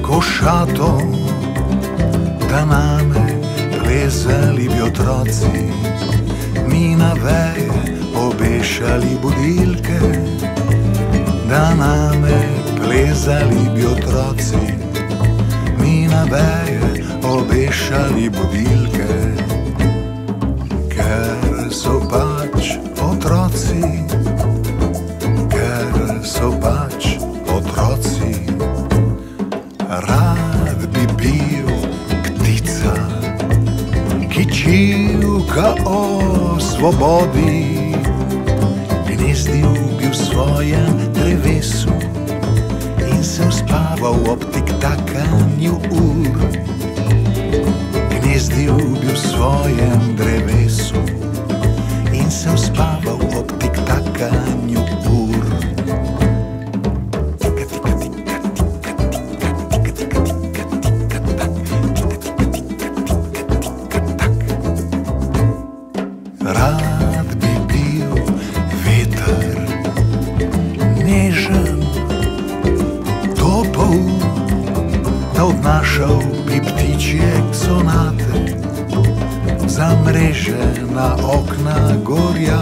košato, da name plezali bi otroci, mi na veje obešali budilke, da name plezali bi otroci, mi na veje obešali budilke, ker so pač otroci, ker so pač otroci. Rad bi bil ptica, ki čivka o svobodi, gnezdil bi v svojem drevesu in se uspaval ob tiktakanju ur. Gnezdil bi v svojem drevesu in se uspaval ob tiktakanju ur. Rad bi bil veter, nežen, topel, da odnašal bi ptičje sonate, zamrežena okna gorja,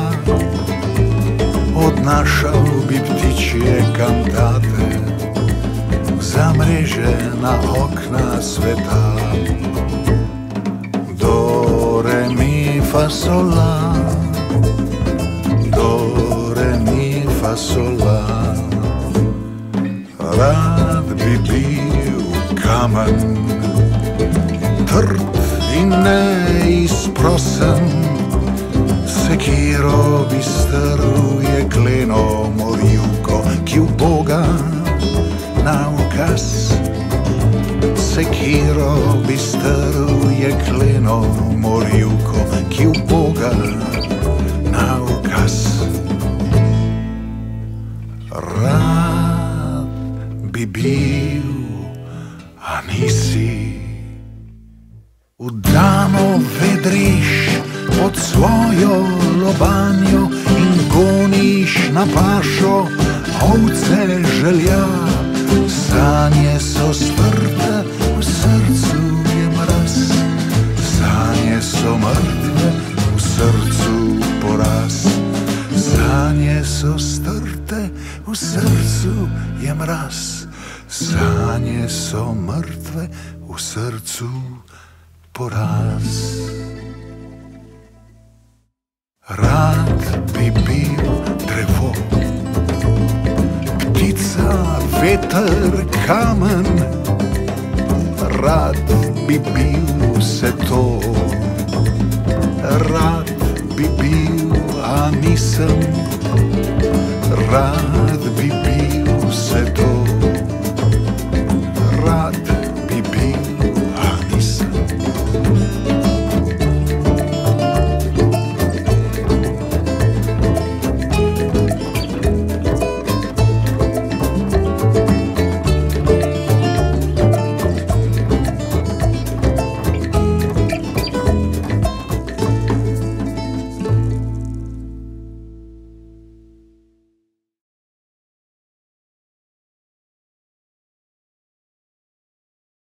odnašal bi ptičje kantate, zamrežena okna sveta. Do, re, mi, fa, sol, la, do, re, mi, fa, sol, la. Rad bi bil kamen, trd in neizprosen, sekiro bi strl jekleno morilko, ki uboga na ukaz. Sekiro bi strl jekleno morilko, ki uboga na ukaz. Rad bi bil, a nisi. Vdano vedriš pod svojo lobanjo in goniš na pašo ovce želja. Sanje so strte, v srcu je mraz, sanje so mrtve, v srcu poraz. Sanje so strte, v srcu je mraz, sanje so mrtve, v srcu poraz. Rad bi bil drevo, ptica, veter, kamen, rad bi bil vse to. Rad bi bil, a nisem, rad bi bil,